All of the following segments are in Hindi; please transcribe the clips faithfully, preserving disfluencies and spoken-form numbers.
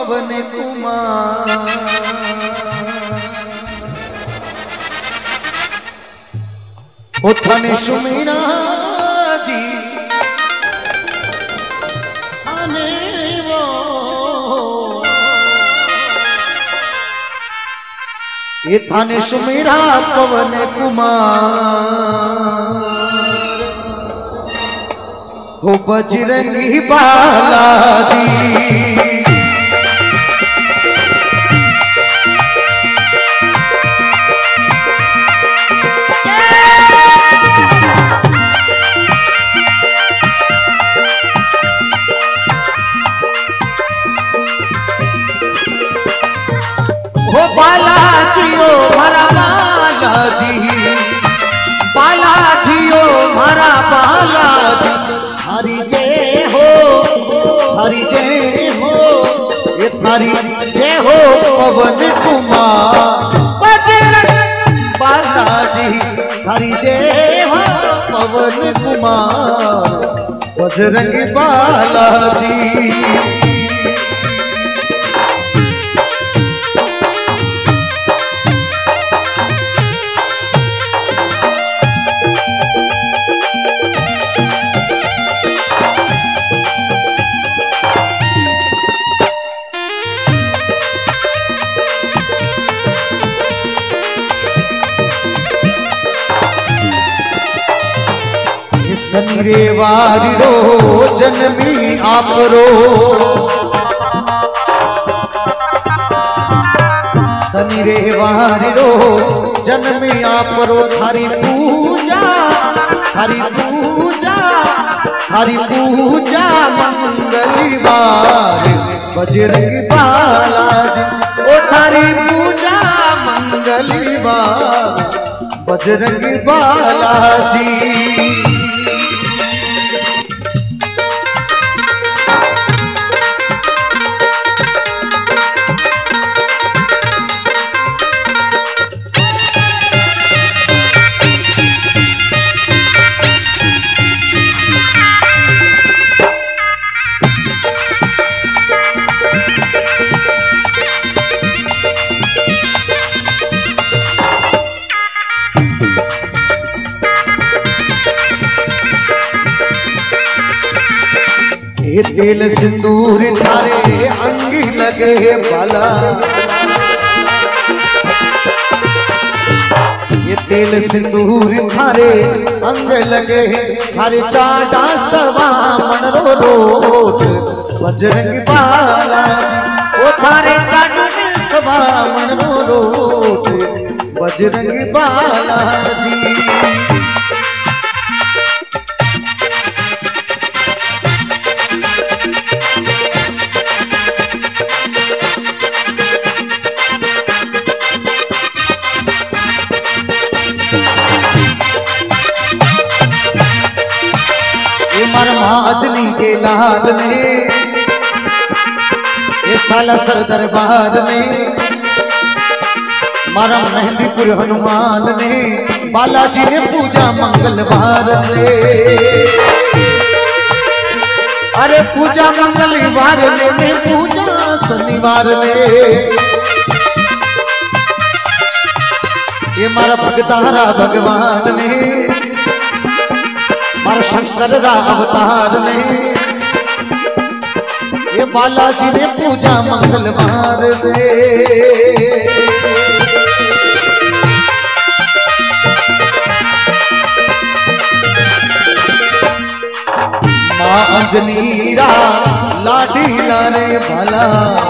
पवन कुमार। उठन सुमिरा जी ये थाने सुमेरा पवन कुमार हो बजरंगी बालाजी। हो बालाजी ओ मारा बालाजी, बालाजी ओ मारा बालाजी। हरि जय हो, हरि जय हो, ये थारी जय हो पवन कुमार बजरंग बालाजी। हरि जय हो पवन कुमार बजरंग बालाजी। सनी वारी रो जन्मी आप रो, सनी रे वारी रो जन्मी आप रो। हरि पूजा, हरि पूजा, हरि पूजा मंगलवार बजरंग बालाजी। ओ थारी पूजा मंगलवार बजरंग बालाजी। ये तेल सिंदूर थारे अंग लगे बाला, ये तेल सिंदूर थारे अंग लगे। थारे चाटा सवा मन रो रोट बजरंग बाला। ओ थारे चाटा सवा मन रो रोट बजरंग बालाजी। महाजनी के लाल ने ये साला सर दरबार में मारा मेहंदीपुर हनुमान ने बालाजी ने पूजा मंगलवार ने। अरे पूजा मंगलवार ने मैं पूजा शनिवार ने। ये मारा भगतारा भगवान ने मारा शंकर रा अवतार ने। ये बालाजी ने पूजा मंगलवार ने। माँ अंजनीरा लाडीला रे भला,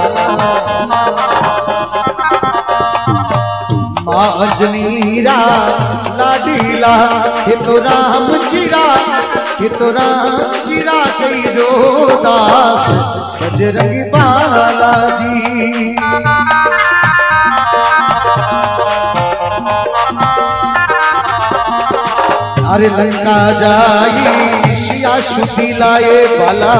माँ अंजनीरा लाडीला। ये तो राम जीरा, ये तो राम जीरा कई रोदास बजरंग बालाजी। अरे लंका जाई शिया सुधी लाए बाला,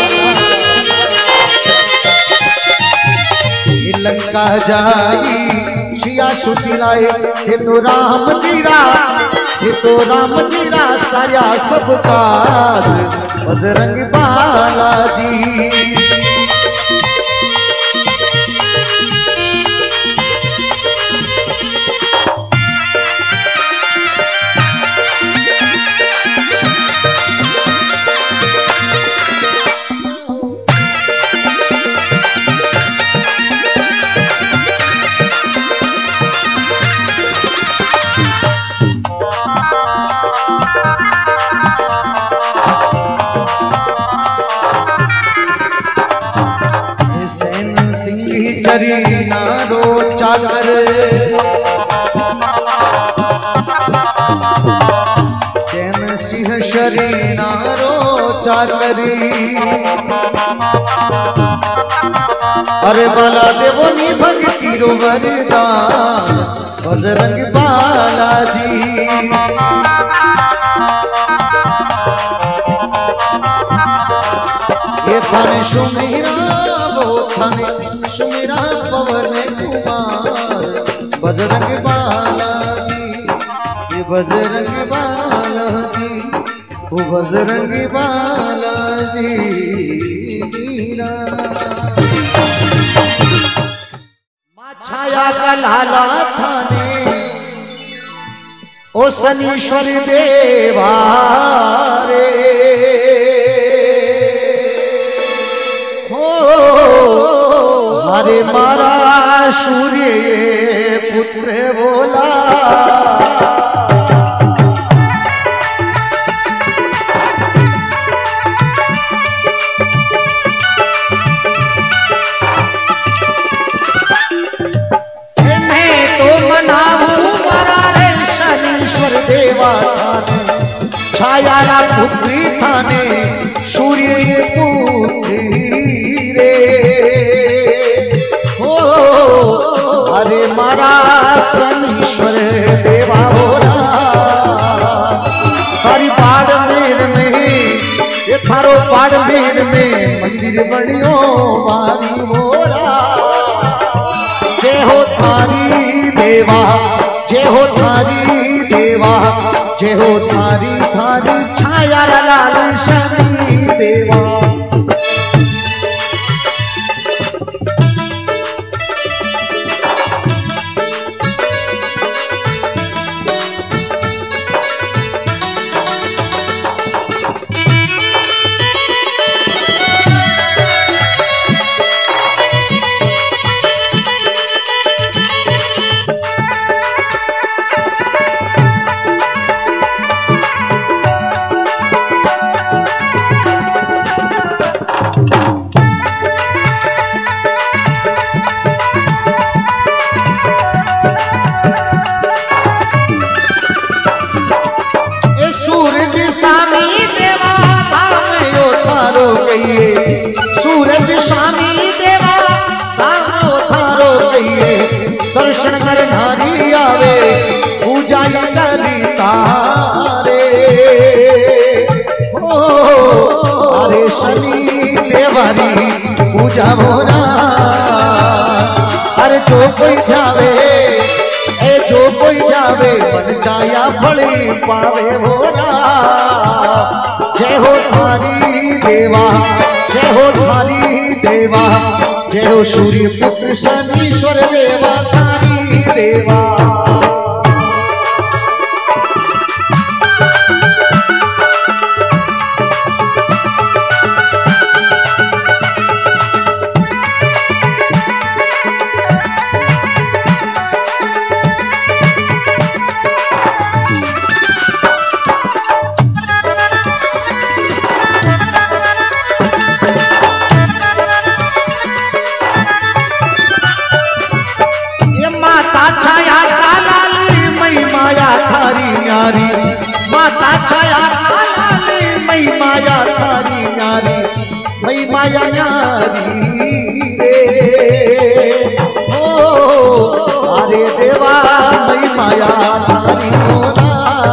लंका जाई शिया सुधी लाए। ये तो राम जीरा, ये तो राम जीरा साया सब काज बजरंग बालाजी। शरी नारो चाकर चैन सिंह शरी नारो चाकरी अरे बाला देवो नी भक्ति रो वरदान बजरंग बालाजी ये थाने सुमेरा वो थाने सुमेरा पवन कुमार बजरंग बालाजी ये बजरंग बालाजी वो बजरंग बालाजी माँ छाया का लाला थाने ओ शनीश्वर देवा रे हरे मारा सूर्य पुत्र बोला मैं तो मनाऊं मारा रे शनीश्वर देवा छाया पुत्री थाने सूर्य पुत्री अरे मारा शनीश्वर देवा होरा थारी बाड़मेर में ये थारो बाड़मेर में मंदिर बनियो मारी होरा जय हो थारी देवा जय हो थारी देवा जय हो थारी थारी छाया लाल शनि देवा सूरज स्वामी देवा तारो थारो गईए दर्शन कर नारी आवे पूजा करी तारे ओ अरे शनि देवारी पूजा होना अरे जो कोई जावे ए जो कोई जावे मन चाया फली पावे होना जय हो थारी देवा जय हो थारी देवा जय हो सूर्य पुत्र शनीश्वर देवा थारी देवा माता छाया मई माया थारी नारी मई माया नारी रे ओ अरे देवा मई माया थारी होना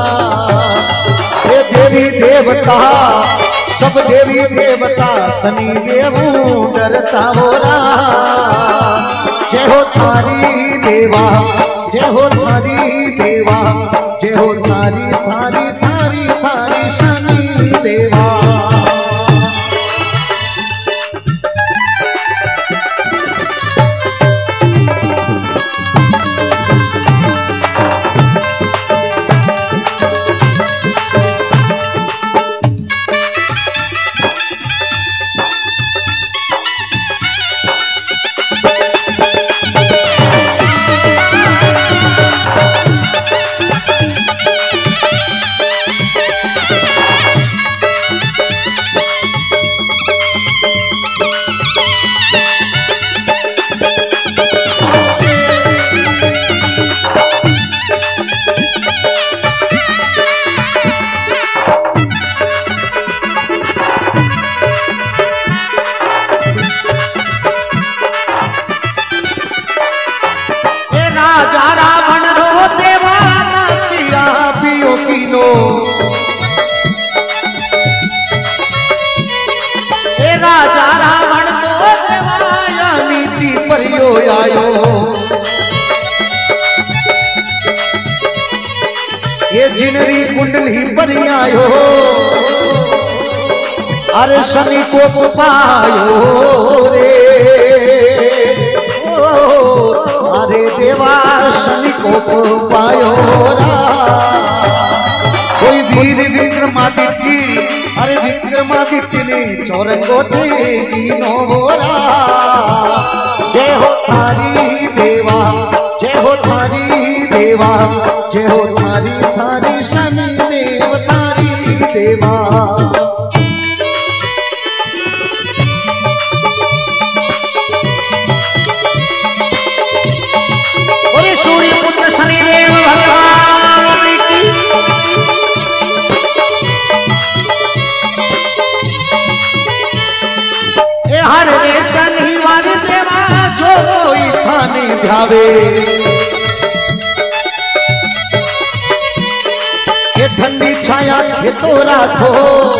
हे देवी देवता सब देवी देवता शनि देवू डरता होना जय हो थारी देवा जय हो थारी देवा जय हो थारी थारी थारी थारी शनि देवा वीरो आयो ये जिनरी कुंडली पर आयो अरे शनि को पायो रे अरे देवा शनि को पायो रा कोई वीर विक्रमादित्य अरे विक्रमादित्य ने चौरंगो थे कीनो बोरा जय हो थारी देवा जय हो थारी देवा जय हो थारी थारी शनि देव थारी देवा और सूर्य पुत्र शनिदेव भगवान की ए हर देशन ही वाली सेवा जो कोई थाने ध्यावे ये ठंडी छाया खेतो राखो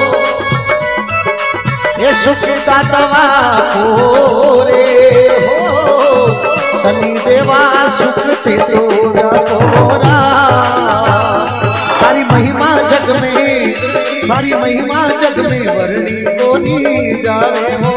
ये सुख का दवा को रे हो शनि देवा सुख ते तो गोरा तारी महिमा जग में तारी महिमा जग में वर्णी कोनी जावे हो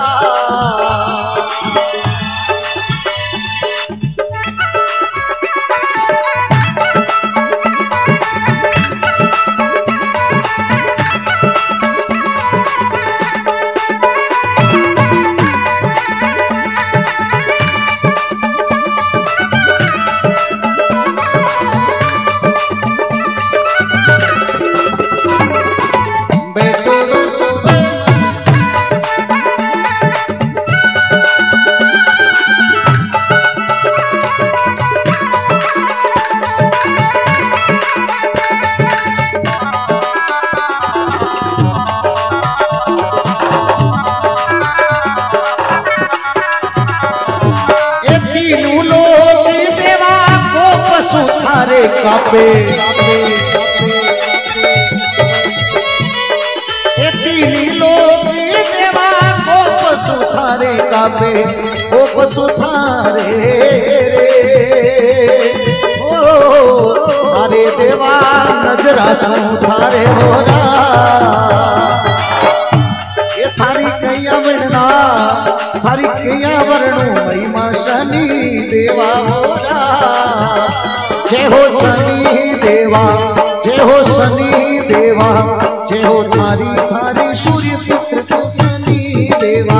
कापे ये तीन लोग देवा को पशु थारे कापे वो पशु थारे ओ अरे देवा नजरा सु थारे होरा ये थारी कैया वर्णा थारी कैया वर्णो महिमा शनि देवा होरा जय हो शनि देवा जय हो शनि देवा जय हो थारी थारी सूर्य पुत्र तो शनि देवा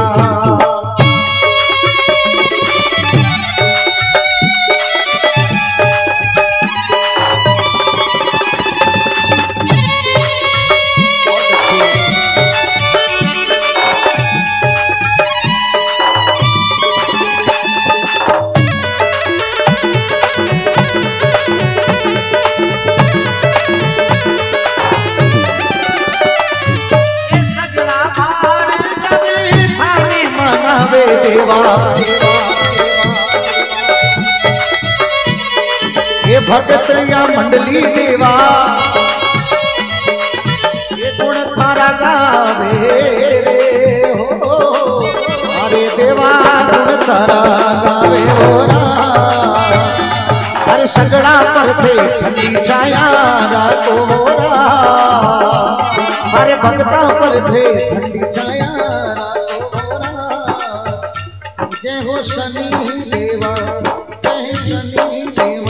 देवा ये भगत या मंडली देवा ये गुण थारा गावे रे हो अरे देवा गुण थारा गावे होरा अरे सगड़ा पर थे ठंडी छाया रातो होरा अरे भगता पर थे ठंडी छाया जय हो शनि देवा जय शनि देवा